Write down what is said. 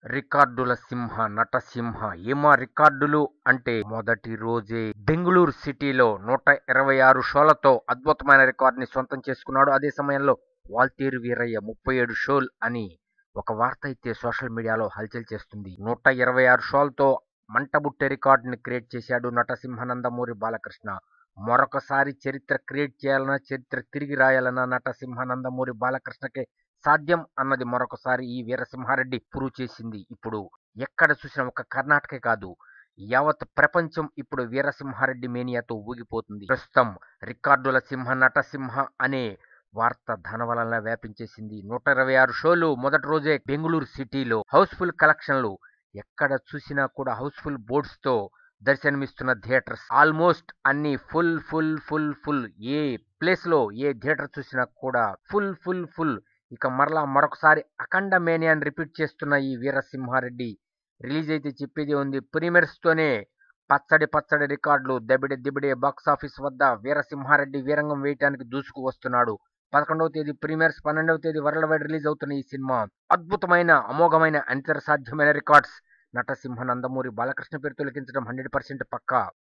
రికార్డుల సింహ నటసింహ ఏమా రికార్డులు అంటే మొదటి రోజే బెంగళూరు సిటీలో 126 షోలతో అద్భుతమైన రికార్డుని సొంతం చేసుకున్నాడు. అదే సమయంలో వాల్తేరు వీరయ్య 37 షోలు అని ఒక వార్త అయితే సోషల్ మీడియాలో హల్చల్ చేస్తుంది. 126 షోలతో మంటబుట్టే రికార్డుని క్రియేట్ చేశాడు నటసింహ నందమూరి బాలకృష్ణ. మరొకసారి చరిత్ర క్రియేట్ చేయాలన్నా, చరిత్ర తిరిగి రాయాలన్నా నటసింహ నందమూరి బాలకృష్ణకే సాధ్యం అన్నది మరొకసారి ఈ వీరసింహారెడ్డి ప్రూవ్ చేసింది. ఇప్పుడు ఎక్కడ చూసినా ఒక కర్ణాటకే కాదు, యావత్ ప్రపంచం ఇప్పుడు వీరసింహారెడ్డి మేనియాతో ఊగిపోతుంది. ప్రస్తుతం రికార్డుల సింహ నటసింహ అనే వార్త ధనవలన వ్యాపించేసింది. 126 షోలు మొదటి రోజే బెంగళూరు సిటీలో హౌస్ఫుల్ కలెక్షన్లు. ఎక్కడ చూసినా కూడా హౌస్ఫుల్ బోర్డ్స్ తో దర్శనమిస్తున్న థియేటర్స్ ఆల్మోస్ట్ అన్ని ఫుల్ ఫుల్ ఫుల్ ఫుల్. ఏ ప్లేస్ లో ఏ థియేటర్ చూసినా కూడా ఫుల్ ఫుల్ ఫుల్. ఇక మరొకసారి అఖండ మేనియాని రిపీట్ చేస్తున్న ఈ వీరసింహారెడ్డి రిలీజ్ అయితే చెప్పేది ఉంది. ప్రీమియర్స్ తోనే పచ్చడి పచ్చడి రికార్డులు, దబిడే దిబిడే బాక్సాఫీస్ వద్ద వీరసింహారెడ్డి వీరంగం వేయటానికి దూసుకు వస్తున్నాడు. 11వ తేదీ ప్రీమియర్స్, 12వ తేదీ వరల్డ్ వైడ్ రిలీజ్ అవుతున్న ఈ సినిమా అద్భుతమైన, అమోఘమైన, అనితర సాధ్యమైన రికార్డ్స్ నటసింహ నందమూరి బాలకృష్ణ పేరుతో లిఖించడం 100% పక్కా.